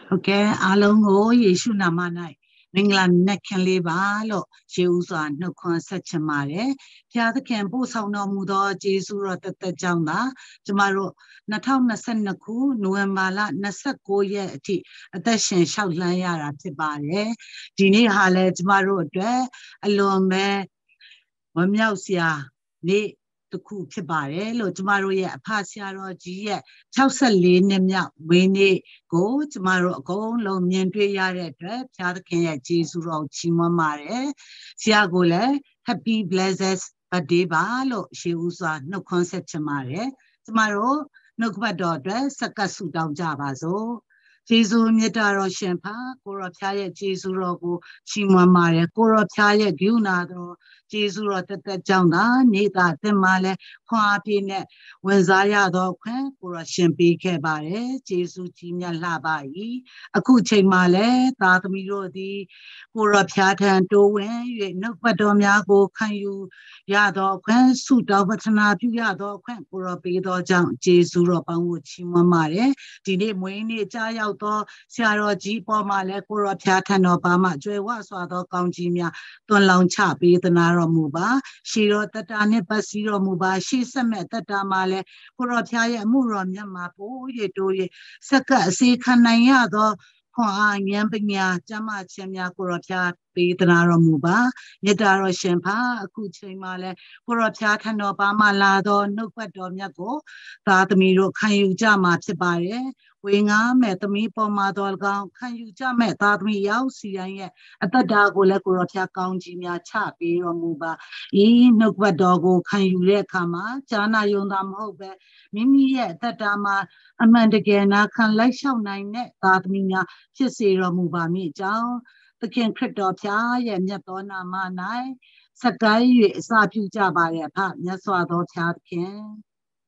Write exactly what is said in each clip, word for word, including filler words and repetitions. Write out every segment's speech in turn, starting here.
Okay, alongo Yeshu namanai. Mingla nekan leba lo, she usa no concept mare. Piatha can both how no mudo, Jesu or the jamba, tomorrow, Natal Nasenaku, Nuemala, Nasako yeti, a dashin shout layara tibare, Dini hale, tomorrow, dre, alone me, Wamyausia, ne. The coup Pibare, Lo tomorrow yet, Passia or G yet, Tausali, Nemia, Winnie, go tomorrow, go, Lo Miendre Yare, Piatkin, Jesu, Chima Mare, Siagole, happy blesses, but deba, Lo, she was no concept Mare, tomorrow, no daughter, Sakasu down Javazo. Jesu Mitaro Shempa, Kora Pia, Jesu Rogo, Chima Mare, Kora Pia, Gunado, Jesu Rotata Janga, Nita, Temale, Quapine, when Zaya Doque, Kora Shempi Kebare, Jesu Chimia Labai, Akuche Male, Tatamiro di Kora Piatan Dowen, no Padomiago, can you Yado, Quen, Suda, Vatana, Yado, Quen, Kora Bedo Jang, Jesu Roban, Chima Mare, Dine Mwini Jaya. Sierra G. Pomale, Kura Piatan Obama, Joy was other Counjimia, Don Long Chapi, the Nara Muba, she wrote that Anne Basiro Muba, she submit the Damale, Kura Pia Murom Yamapo, ye do ye, Saka, see Kanayado, Kwa Yambinia, Jama Chemia, Kura Pia, be the Nara Muba, Yedaro Shempa, Kuche Male, Kura Piatan Obama Lado, no Padomiago, Tatamiro, can you Jama Tibare? Winga met me for Madolga, can you jam at that me yausi and at the dago lecoratia counjinia chapi or muba, e no dogo, can you let kama, Jana yondam hobe, Mimi yet that dama, Amanda Gena can like shall nine net that mina, Chissy or muba me down, the king cryptopia, and yetona manai, Sakai, Sapu Jabaya, Pat, Yaswado Chatkin.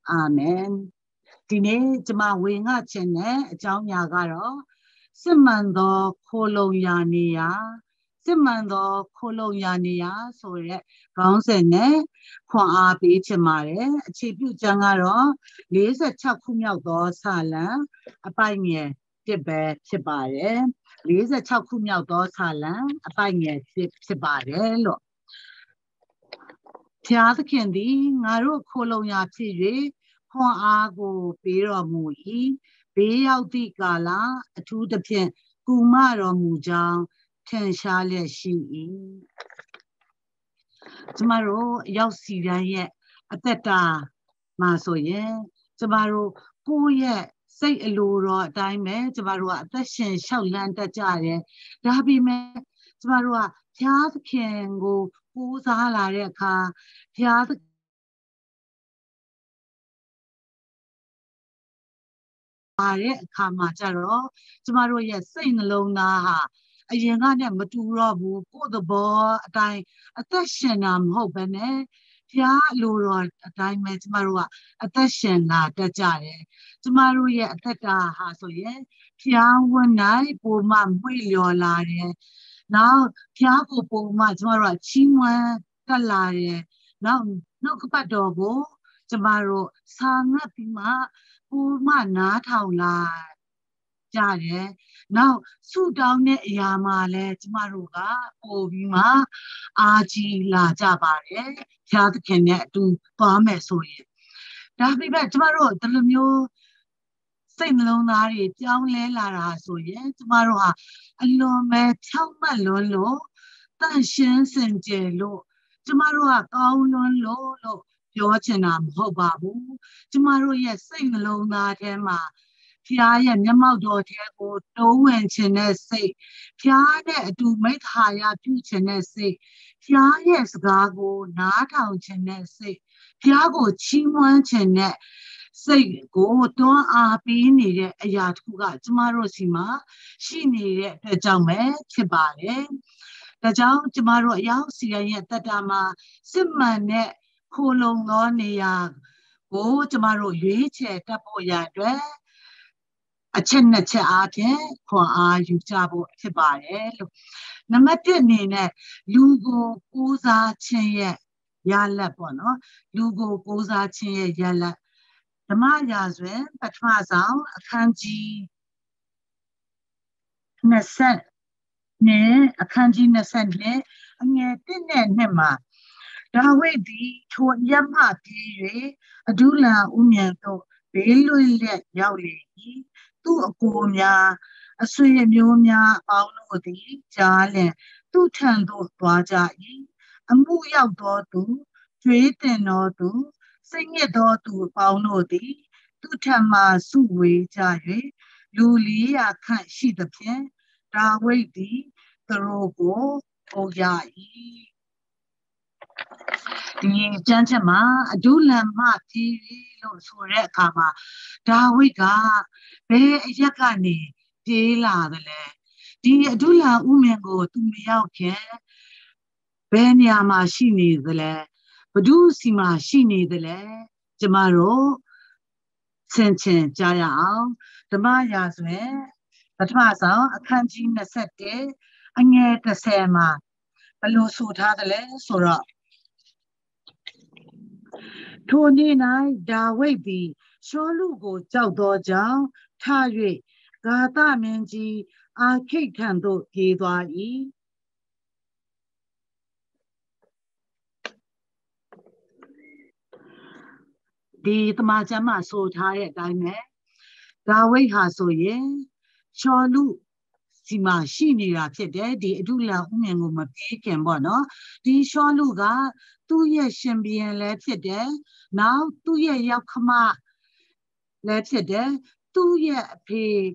Amen. Dine Jama Winga Chene, Jamyagaro, Simando Coloniania, Simando Coloniania, so yet, Gonsene, Kwa Beach Mare, Chipu Jangaro, Lisa Chakumyao Sala, a pioneer, Tibet, Tibare, Lisa Chakumyao Sala, a pioneer, Tibare, look. Tiaza Kendi, Naro Colonia Tiri, Hon Ago, Bera Mui, Bea di Gala, to the Pen, Kumaro Mujang, Ten Shale Shi. Tomorrow, Yausi yet, at that time, Maso ye, tomorrow, poor yet, say a lura, dime, tomorrow, at the shin, shall land the jare, Dabi me, tomorrow, Tiaza can go. Who's a halarica? Piazza Kamajaro, tomorrow, yes, saying alone. A young mature who put the ball, a time, a tashin, I'm hoping, eh? Pia Luro, a time, tomorrow, a tashin, la, the jare. Tomorrow, yet, tata, hassle, ye. Pia one night, poor man, will your lare. Now, Piago, poor man, tomorrow, chimwa. Kalare, now no capadogo, tomorrow, Sanga Pima, Puma not how la Jare. Now, su down it Yamale, Tamaruga, Ovima, Aji la Jabare, Cat connect to Parmesoye. Dabi back tomorrow, the Lumio Saint Lonari, Town Lara, so ye, tomorrow, alone, me, tell my lolo, then shins and jello. Tomorrow, Gaunon Lolo, Georgianam Hobabu. Tomorrow, yes, sing alone that Emma. Pia and Yamado Tego, no and Chenese. Pia do make higher to Chenese. Pia yes, Gago, not out Chenese. Piago Chimwan Chene. Say, go, don't a be needed a yard who got tomorrow, Sima. She needed the Jame, Chibare. The Jao tomorrow Yausi yet the Dama, Simane, Colongonia, go tomorrow, you check up or yadre. A chenna ate, Kwa you jabo tibare. Namate nene, Lugo goza chen yalla bono, Lugo goza chen yalla. The Mayas win, but Mazao, a kanji. Nasat ne Akanji Nasat ne Anye Tine Nema Dawedi to Yama Piri Adula Umianto Belu Yauli Tu Akumia Asuya Mumia Aunodi Jale Tu Tando Dwaja Amu Yao do Trade no do Sing it do Paunodi Tu Tama Suwe Jaye Luli a can't see the pen, Dawedi, the robo, oh ya. The gentleman, a dula mati, Losore Kama, Dawiga, Be Yakani, De la the le. The Adula Umengo to me out care, Benyama Shini the le, Badusima Shini the le, Jamaro. Senchen Jaya, the Mayas me, but Maza, a kanji nasette, and yet the sema, a loose hadale, sora. Tony Nai, da wavy, Sholugo, Zao Doja, Tari, Gata Menji, a cake candle, Gidwa e. The Majama so tired, I may. Dawei haso ye, Sholu Sima Shini Rapide, the Edula Umengo Mapikan Bono, the Sholuga, two years Shambian Lepide, now two year Yakama Lepide, two year pay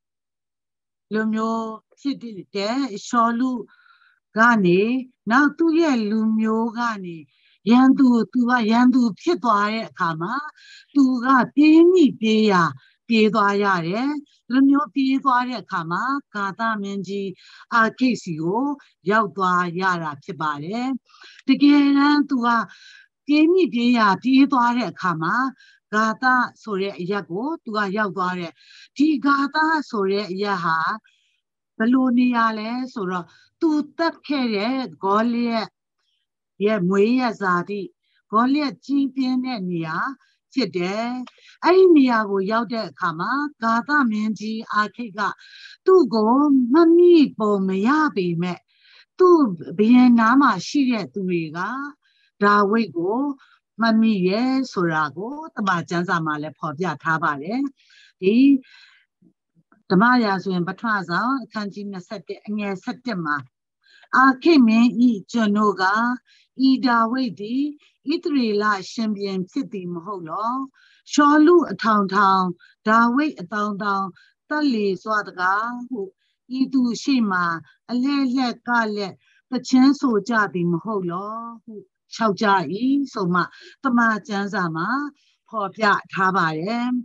Lumio City, Sholu Gani, now two year Lumio Gani. Yandu tua yandu pitwa kama tuga pini pia piedwa yare lumyo piedwa kama kata menji a kesio yautwa yara pibare tigeran tuga pini pia piedwa kama gata sore yago tuga yautwa ti gata sore yaha balonia le soro tu tat kere golie Ye Muya Zadi, Golia Jimpian and Nia, Fide, Aimia go Yaude Kama, Gata Menji Akega, Tu go, Mami Bo Mayabi me, Tu Bien Nama Shire Tuiga, Dawe go, Mami Ye, Surago, the Majanza Male Pobia Tabare, the Tamayas when Batraza, Kanjina Sette and Ye Septima. I came in eat Janoga, Ida Wadi, Itrila Champion City Maholo, Shalu a town town, Dawe a town town, Tali Swadaga, who Idu Shima, a le gale, the chance of Jadi Maholo, who Shaujai, so ma, Tama Janzama, Popia Tabarem,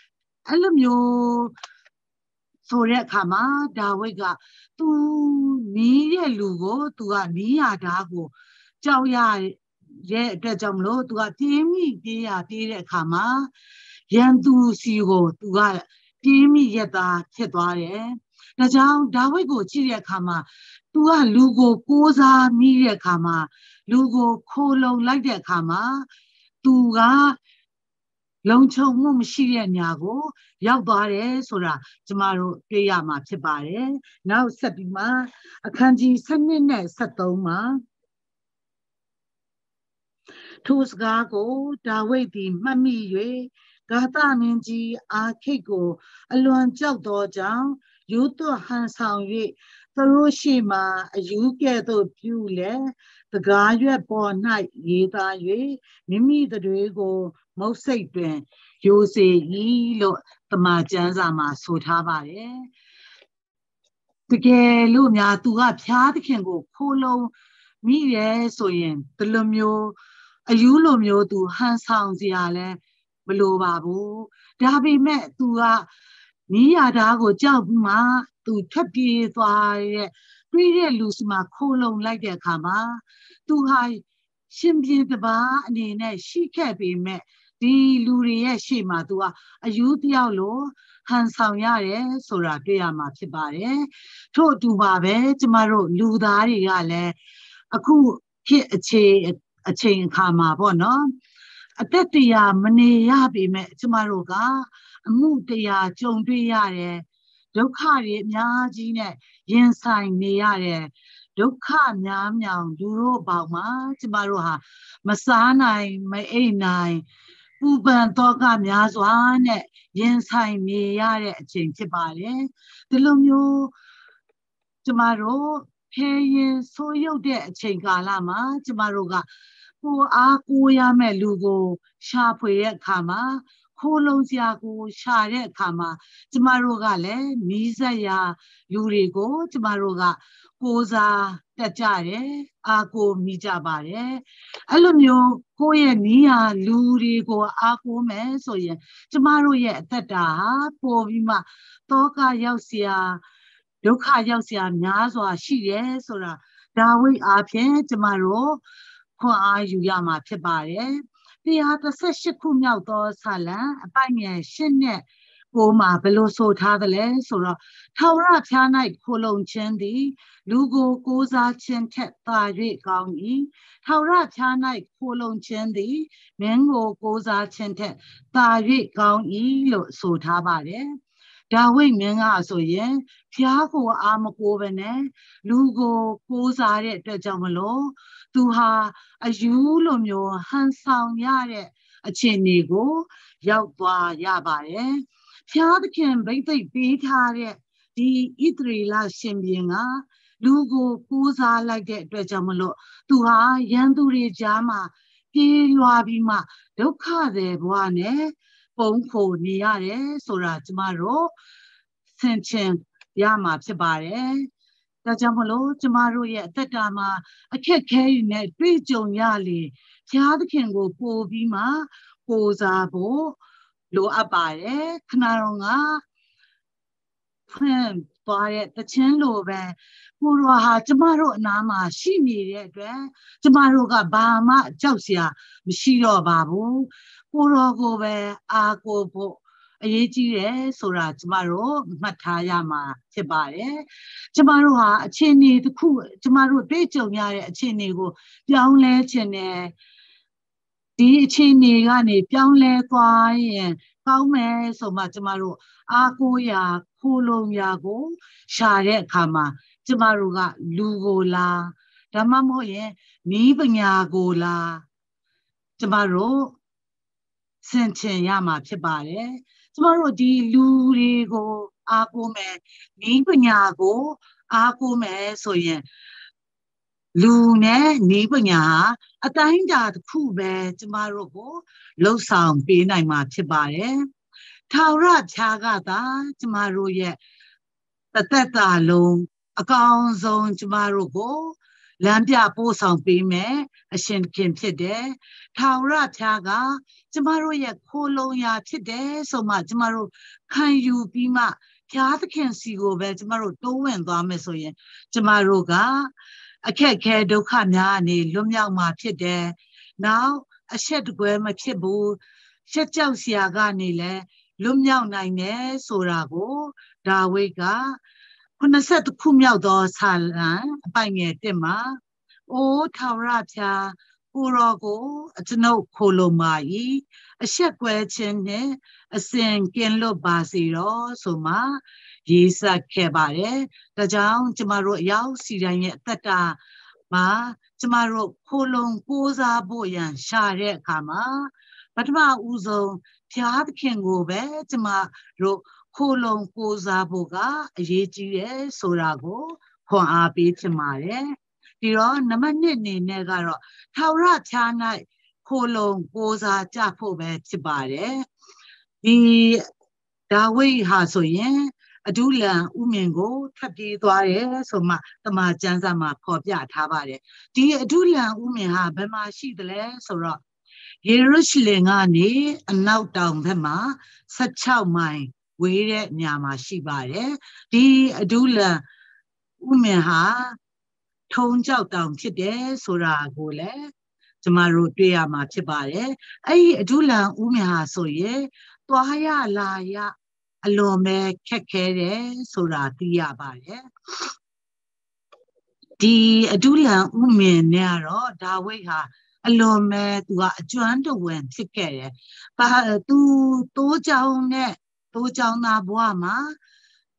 Alamio. So that kama dawega tu ni ye lugo tu a ni a dago Chao ya ye de jamlo tu a timi dia de kama yandu si go tu a timi yeta chitwa ye da jang dawego chi ye kama tu a lugo koza mi ye kama lugo kholong like de kama tu ga Long Chow Mum Shia Nyago, Yagbare, Sora, Jamaro, Payama, Tibare, now Sabima, a kanji Sanine Satoma, Tosgago, Dawedi, Mami, Gata Minji, A Kego, Alon Jow Dojang, Yuto Hansang Ye, Hiroshima, you get the Pule, the Gaya born night, Yeda Ye, Mimi the Rego. Most Satan, you say ye look the Majanzama Sotavare. The gay Lumia to up Yard can go polo me so in the Lumio, a Ulomio to Hans Hound Ziale, below Babu, Dabi met to a Nia Dago Jabma to Tabi, really lose my colon like their kama, too high. Shimbi the bar and she can't be met. The Luria Shima to a Yudialo, Hansang Yare, Sora Dea Matibare, To do Babe, tomorrow, Ludari Yale, a coup hit a chain, a chain kama bono, a tetia, Mane Yabi met tomorrow ga, a Mutia, John Yare, ဒုက္ခတွေအများကြီးနဲ့ရင်ဆိုင်နေရတယ်ဒုက္ခများမြောင်လူတို့ပေါင်းမှာကျမတို့ဟာမစားနိုင်မအိပ်နိုင်ပူပန်တော့ကများစွာနဲ့ရင်ဆိုင်နေရတဲ့အချိန်ဖြစ်ပါတယ်ဒီလိုမျိုးကျမတို့ခဲရင်ဆိုးရုပ်တဲ့အချိန်ကာလမှာကျမတို့ကကိုအားကိုးရမဲ့လူကိုရှာဖွေတဲ့အခါမှာခိုးလုံးစရာကိုရှာတဲ့အခါမှာကျမတို့ကလည်းနီးစပ်ရာလူတွေကိုကျမတို့ကကိုးစားတက်ကြတယ်အားကိုးမိကြပါတယ်အဲ့လိုမျိုးကိုယ့်ရဲ့နီးရာလူတွေကိုအားကိုးမယ်ဆိုရင်ကျမတို့ရဲ့အသက်တာဟာပိုပြီးမှတောကရောက်စရာဒုက္ခရောက်စရာများစွာရှိတယ်ဆိုတာဒါဝိအားဖြင့်ကျမတို့ခွန်အားယူရမှာဖြစ်ပါတယ်တရားတစ်ဆက်ရှစ်ခုမြောက်သောဆာလံအပိုင်ငယ်ရှစ်နဲ့ကိုမှာဘယ်လိုဆိုထားသလဲဆိုတော့ထာဝရဘုရား၌ခိုလုံခြင်းသည်လူကိုကိုးစားခြင်းထက်သာ၍ကောင်း၏ထာဝရဘုရား၌ခိုလုံခြင်းသည်မင်းကိုကိုးစားခြင်းထက်သာ၍ကောင်း၏လို့ဆိုထားပါတယ်ဒါဝိမင်းကဆိုရင်ဘုရားကိုအားမကိုးဘဲနဲ့လူကိုကိုးစားတဲ့အတွက်ကြောင့်မလို့သူဟာအယူလိုမျိုးဟန်ဆောင်ရတဲ့အခြေအနေကိုရောက်သွားရပါတယ်ဘုရားသခင်ဗိသိက်ပေးထားတဲ့ဒီဣသရေလရှင်ဘုရင်ကလူကိုကိုးစားလိုက်တဲ့အတွက်ကြောင့်မလို့သူဟာရန်သူတွေကြားမှာပြေးလွှားပြီးမှဒုက္ခတွေဘဝနဲ့ပုံခိုနေရတယ်ဆိုတာကျမတို့ဆင်ခြင်ရမှာဖြစ်ပါတယ်ဒါကြောင့်မလို့ကျမတို့ရဲ့အသက်တာမှာအခက်ခဲတွေနဲ့တွေ့ကြုံရလေဘုရားသခင်ကိုပို့ပြီးမှကိုးစားဖို့လိုအပ်ပါတယ်ခဏတော့ကဖွင့်သွားတဲ့တခြင်းလိုပဲကိုရောဟာကျမတို့အနားမှာရှိနေတဲ့အတွက်ကျမတို့ကဘာမှကြောက်စရာမရှိတော့ပါဘူးကိုရောကိုပဲအားကိုဖို့အရေးကြီးတယ်ဆိုတာကျမတို့မှတ်ထားရမှာဖြစ်ပါတယ်ကျမတို့ဟာအခြေအနေတစ်ခုကျမတို့တွေ့ကြုံရတဲ့အခြေအနေကိုပြောင်းလဲခြင်းနဲ့ဒီအခြေအနေကနေပြောင်းလဲသွားရင်ကောင်းမယ်ဆိုမှကျမတို့အားကိုးရာခိုးလုံရာကိုရှာတဲ့အခါမှာကျမတို့ကလူကိုလားဒါမှမဟုတ်ရင်နီးပညာကိုလားကျမတို့ဆင်ခြင်ရမှာဖြစ်ပါတယ်ကျမတို့ဒီလူတွေကိုအားကိုးမယ်နီးပညာကိုအားကိုးမယ်ဆိုရင်လူနဲ့နီးပညာဟာအတိုင်းအတာတစ်ခုပဲကျမတို့ကိုလှုပ်ဆောင်ပေးနိုင်မှာဖြစ်ပါတယ်ထာဝရဘုရားကသာကျမတို့ရဲ့တသက်တာလုံးအကောင်းဆုံးကျမတို့ကိုလမ်းပြပို့ဆောင်ပေးမယ်အရှင်ခင်ဖြစ်တယ်ထာဝရဘုရားကကျမတို့ရဲ့ခိုးလုံရာဖြစ်တယ်ဆိုမှကျမတို့ခံယူပြီးမှဘုရားသခင်စီကိုပဲကျမတို့တိုးဝင်သွားမယ်ဆိုရင်ကျမတို့ကအခက်ခဲဒုက္ခများအနေလွတ်မြောက်မှာဖြစ်တယ်နောက်အဆက်တကွဲမဖြစ်ဘူးရှက်ကြောက်စရာကနေလည်းလွတ်မြောက်နိုင်တယ်ဆိုတာကိုဒါဝိဒ်ကခုနှစ်ဆယ်ခုမြောက်သောဆာလံအပိုင်ငယ်တစ်မှာအိုးထာဝရဘုရားကိုရောကိုအကျွန်ုပ်ခိုလုံပါ၏အဆက်ကွဲခြင်းနှင့်အစဉ်ကင်းလွတ်ပါစေတော့ဆိုမှရေးဆက်ခဲ့ပါတယ်ဒါကြောင့်ကျမတို့အရောက်စီတိုင်းရဲ့အသက်တာမှာကျမတို့ခိုလုံကိုးစားဖို့ရန်ရှာတဲ့အခါမှာပထမဦးဆုံးဘုရားသခင်ကိုပဲကျမတို့ခိုလုံကိုးစားဖို့ကအရေးကြီးတယ်ဆိုတာကိုခွန်အားပေးချင်ပါတယ်ဒီတော့နံပါတ်နှစ်အနေနဲ့ကတော့ထာဝရဘုရား၌ခိုလုံကိုးစားကြဖို့ပဲဖြစ်ပါတယ်ဒီဒါဝိဒ်ဟာဆိုရင်အဒုလံဥမင်ကိုထပ်ပြေးသွားတယ်ဆိုမှတမန်ကျမ်းစာမှာဖော်ပြထားပါတယ်ဒီအဒုလံဥမင်ဟာဘယ်မှာရှိသလဲဆိုတော့ယေရုရှလင်ကနေအနောက်တောင်ဘက်မှာဆယ်ခြောက်မိုင်ဝေးတဲ့နေရာမှာရှိပါတယ်ဒီအဒုလံဥမင်ဟာထုံကြောက်တောင်ဖြစ်တယ်ဆိုတာကိုလည်းကျမတို့တွေ့ရမှာဖြစ်ပါတယ်အဲ့ဒီအဒုလံဥမင်ဟာဆိုရင်သွားရလာရအလွန်ပဲခက်ခဲတယ်ဆိုတာသိရပါတယ်ဒီအဒုလံဥမင်နဲ့ကတော့ဒါဝိဒ်ဟာအလွန်ပဲသူကအကျွမ်းတဝင်ဖြစ်ခဲ့တယ်ဘာသူတိုးကြောင်နဲ့တိုးကြောင်သားဘဝမှာ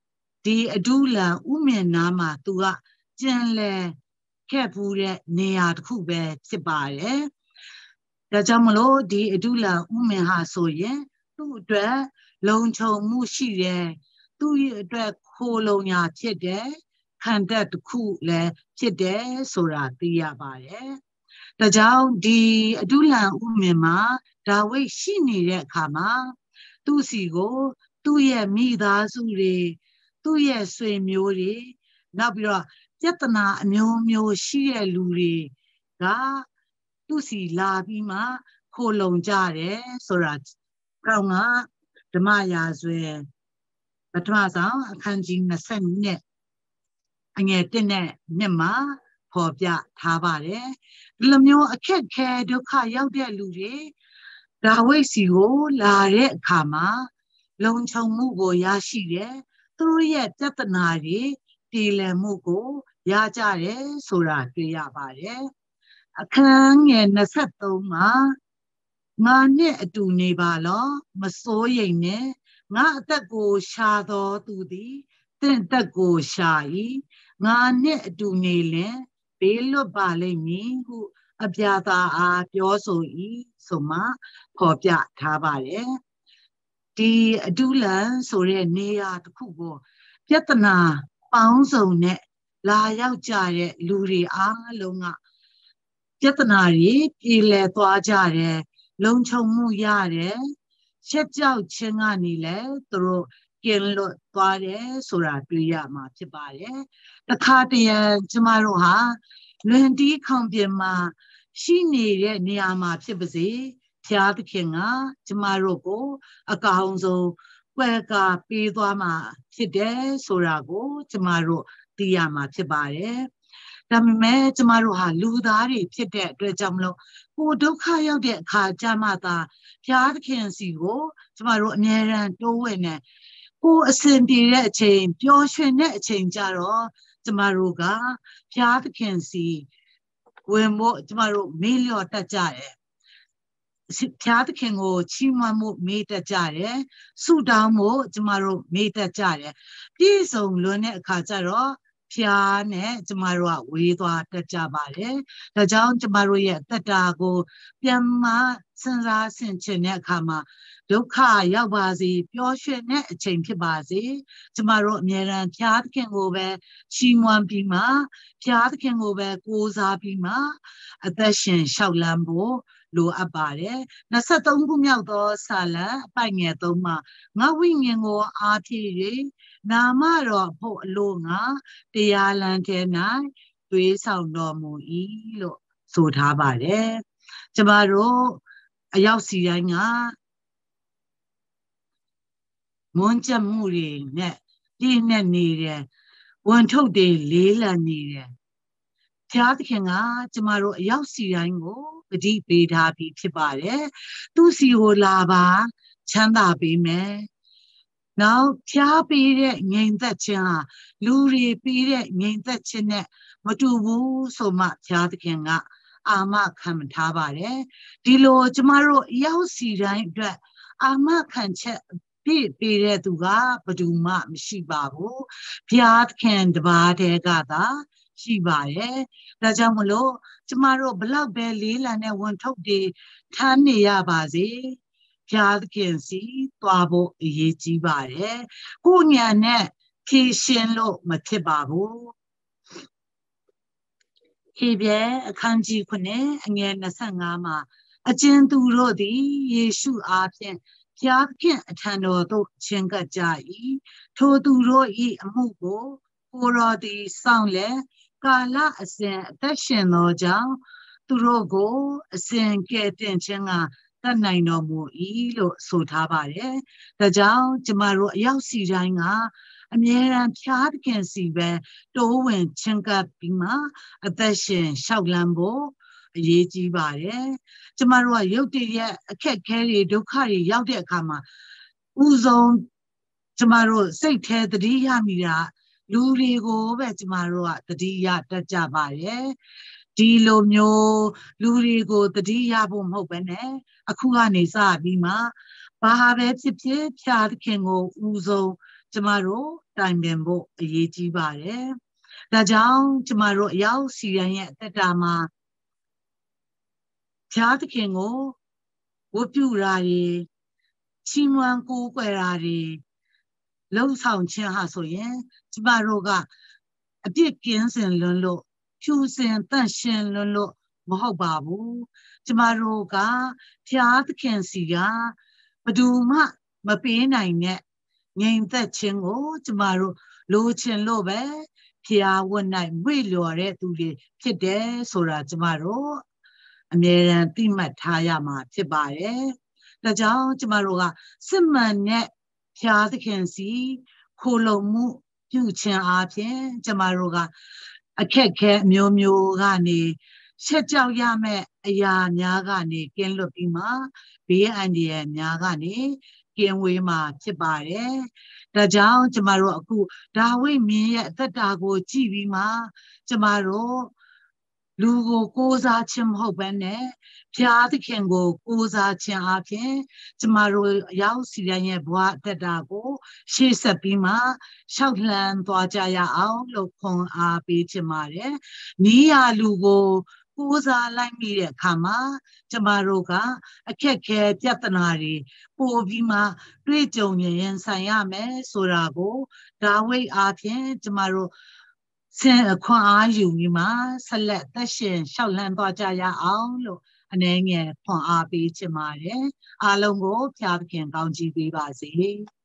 ဒီအဒုလံဥမင်နာမှာသူကကျန်လဲခဲ့ဘူးတဲ့နေရာတစ်ခုပဲဖြစ်ပါတယ်ဒါကြောင့်မလို့ဒီအဒုလံဥမင်ဟာဆိုရင်သူ့အတွက်လုံခြုံမှုရှိတယ်သူ့ရဲ့အတွက်ခိုးလုံညာဖြစ်တယ်ခံတက်တစ်ခုလည်းဖြစ်တယ်ဆိုတာသိရပါတယ်ဒါကြောင့်ဒီအဒုလံဥမင်မှာဒါဝိတ်ရှိနေတဲ့အခါမှာသူ့စီကိုသူ့ရဲ့မိသားစုတွေသူ့ရဲ့ဆွေမျိုးတွေနောက်ပြီးတော့ပြဿနာအမျိုးမျိုးရှိတဲ့လူတွေကသူ့စီလာပြီးမှခိုလုံကြတယ်ဆိုတာကောင်းကဓမ္မရာဇဝင်ပထမဆုံးအခန်းကြီး၂၂အငယ်၁နဲ့၂မှာဖော်ပြထားပါတယ်ဒီလိုမျိုးအခက်ခဲဒုက္ခရောက်တဲ့လူတွေဒါဝိတ်စီကိုလာတဲ့အခါမှာလုံခြုံမှုကိုရရှိတယ်သူတို့ရဲ့ပြဿနာတွေပြည်လည်မှုကိုရကြတယ်ဆိုတာတွေ့ရပါတယ်အခန်းငယ်၂၃မှာငါနဲ့အတူနေပါလောမစိုးရိမ်နဲ့ငါအသက်ကိုရှာတော်သူသည်တင့်အသက်ကိုရှာ၏ငါနဲ့အတူနေလင်ဘေးလွတ်ပါလိမ့်မည်ဟုအပြာသာအားပြောဆို၏ဆိုမှဖော်ပြထားပါတယ်ဒီအဒုလံဆိုတဲ့နေရာတစ်ခုကိုပြဿနာပေါင်းစုံနဲ့လာရောက်ကြတဲ့လူတွေအားလုံးကပြဿနာတွေပြည်လည်သွားကြတယ်လုံခြုံမှုရတယ်ချက်ကြောက်ခြင်းကနေလဲသူတို့ကျင်လွတ်သွားတယ်ဆိုတာတွေ့ရမှာဖြစ်ပါတယ်တခါတရံကျမတို့ဟာလွန်တီးခေါင်ပြင်မှာရှိနေတဲ့နေရာမှာဖြစ်ပါစေဘုရားသခင်ကကျမတို့ကိုအကောင်းဆုံးကွယ်ကာပေးသွားမှာဖြစ်တယ်ဆိုတာကိုကျမတို့သိရမှာဖြစ်ပါတယ်ဒါပေမဲ့ကျမတို့ဟာလူသားတွေဖြစ်တဲ့အတွက်ကြောင့်မလို့ကိုဒုက္ခရောက်တဲ့အခါကျမှသာဘုရားသခင်စီကိုကျမတို့အမြဲတမ်းတိုးဝင်နေကိုအစဉ်ပြေတဲ့အချိန်ပျော်ရွှင်တဲ့အချိန်ကြတော့ကျမတို့ကဘုရားသခင်စီဝင်ဖို့ကျမတို့မေ့လျော့တတ်ကြတယ်ဘုရားသခင်ကိုချီးမွမ်းမှုမေ့တတ်ကြတယ်ဆုတောင်းမှုကျမတို့မေ့တတ်ကြတယ်ပြည့်စုံလွန်တဲ့အခါကျတော့ဖျားနဲ့ကျမတို့ကဝေးသွားတတ်ကြပါတယ်။ဒါကြောင့်ကျမတို့ရဲ့တက်တာကိုပြန်မစဉ်းစားဆင်ခြင်တဲ့အခါမှာဒုက္ခရောက်ပါစေပျော်ရွှင်တဲ့အချိန်ဖြစ်ပါစေ။ကျမတို့အမြဲတမ်းဖျားသခင်ကိုပဲချီးမွမ်းပြီးမှဖျားသခင်ကိုပဲကိုးစားပြီးမှအသက်ရှင်လျှောက်လန်းဖို့လိုအပ်ပါတယ်။၂၃ခုမြောက်သောစာလံအပိုင်ငယ်သုံးမှာငါဝိညာဉ်ကိုအားဖြည့်၍နာမတော်ဖို့အလို့ငါတရားလမ်းထဲ၌သွေးဆောင်တော်မူ၏လို့ဆိုထားပါတယ်။ကျမတို့အရောက်စီတိုင်းကမွန်းကျက်မှုတွေနဲ့ပြည့်နဲ့နေတယ်ဝန်ထုတ်တွေလေးလံနေတယ်ဘုရားသခင်ကကျမတို့အရောက်စီတိုင်းကိုပဋိပေးထားပြီးဖြစ်ပါတယ်သူစီကိုလာပါချမ်းသာပေးမယ်နောက်ဖျားပေးတဲ့ငြိမ်သက်ခြင်းဟာလူတွေပေးတဲ့ငြိမ်သက်ခြင်းနဲ့မတူဘူးဆိုမှဖျားသခင်ကအာမခံထားပါတယ်ဒီလိုကျမတို့ရောက်စီတိုင်းအတွက်အာမခံချက်ပြည့်ပေးတဲ့သူကဘယ်သူမှမရှိပါဘူးဘုရားသခင်တပါးတည်းကသာရှိပါတယ်ဒါကြောင့်မလို့ကျမတို့ဘလောက်ပဲလေးလံတဲ့ဝန်ထုတ်တွေထမ်းနေရပါစေဘုရားသခင်စီသွားဖို့အရေးကြီးပါတယ်ကိုယ်ညာနဲ့ဖြည့်ရှင်းလို့မဖြစ်ပါဘူးဟေပြဲအခန်းကြီးခုနှစ်အငယ်၂၅မှာအကျဉ်သူတို့သည်ယေရှုအားဖြင့်ဘုရားသခင်အထံတော်သို့ချဉ်ကပ်ကြ၏ထိုသူတို့၏အမှုကိုကိုတော်သည်စောင့်လဲကာလအစဉ်အသက်ရှင်သောကြောင့်သူတို့ကိုအစဉ်ကဲ့တင်ခြင်းကတတ်နိုင်တော်မူ၏လို့ဆိုထားပါတယ်။ဒါကြောင့်ကျမတို့အရောက်စီတိုင်းကအမြဲတမ်းဖျားသခင်စီပဲတိုးဝင်ချဉ်ကပ်ပြီးမှအသက်ရှင်လျှောက်လန်းဖို့အရေးကြီးပါတယ်။ကျမတို့ကရုပ်တရက်အခက်ခဲတွေဒုက္ခတွေရောက်တဲ့အခါမှာဥဆုံးကျမတို့စိတ်แท้တတိယမိတာလူတွေကိုပဲကျမတို့ကတတိယတတ်ကြပါတယ်ဒီလိုမျိုးလူတွေကိုတတိယဖို့မဟုတ်ပဲနဲ့အခုကနေစပြီးမှဘာပဲဖြစ်ဖြစ်ဖျားသခင်ကိုဦးဆုံးကျမတို့တိုင်ပင်ဖို့အရေးကြီးပါတယ်ဒါကြောင့်ကျမတို့အရောက်စီရန်ရဲ့အသက်တာမှာဘုရားသခင်ကိုဝတ်ပြုရာတွေချီးမွမ်းကိုးကွယ်ရာတွေလှုပ်ဆောင်ခြင်းဟာဆိုရင်ကျမတို့ကအပြစ်ကင်းစင်လွန်းလို့ဖြူစင်တန့်ရှင်းလွန်းလို့မဟုတ်ပါဘူးကျမတို့ကဘုရားသခင်စီကဘယ်သူမှမပေးနိုင်တဲ့ငြိမ်သက်ခြင်းကိုကျမတို့လိုချင်လို့ပဲဖျားဝတ်၌မွေ့လျော်တဲ့သူတွေဖြစ်တယ်ဆိုတာကျမတို့အမြဲတမ်းသိမှတ်ထားရမှာဖြစ်ပါတယ်။ဒါကြောင့်ကျမတို့ကစစ်မှန်တဲ့ဖျားသခင်စီခိုလုံမှုပြုခြင်းအပြင်ကျမတို့ကအခက်ခဲအမျိုးမျိုးကနေရှက်ကြောက်ရမယ့်အရာများကနေကင်းလွတ်ပြီးမှဘေးအန္တရာယ်များကနေကင်းဝေးမှာဖြစ်ပါတယ်။ဒါကြောင့်ကျမတို့အခုဒါဝိမင်းရဲ့အသက်တာကိုကြည့်ပြီးမှကျမတို့လူကိုကိုးစားခြင်းမဟုတ်ဘဲနဲ့ဘုရားသခင်ကိုကိုးစားခြင်းအပြင်ကျမတို့ရောက်စီရန်ရဲ့ဘဝအသက်တာကိုရှေ့ဆက်ပြီးမှရှောက်လှမ်းသွားကြရအောင်လို့ခွန်အားပေးချင်ပါတယ်။နီးရလူကိုကိုးစားလိုက်မိတဲ့အခါမှာကျမတို့ကအခက်ခဲပြဿနာတွေပို့ပြီးမှတွေ့ကြုံရင်ဆိုင်ရမယ်ဆိုတာကိုဒါဝိအားဖြင့်ကျမတို့ဆင်ခွန်အားယူပြီးမှဆက်လက်သက်ရှင်ရှောက်လှမ်းသွားကြရအောင်လို့အနေငယ်ခွန်အားပေးချင်ပါတယ်အားလုံးကိုဖျားသခင်ကောင်းချီးပေးပါစေ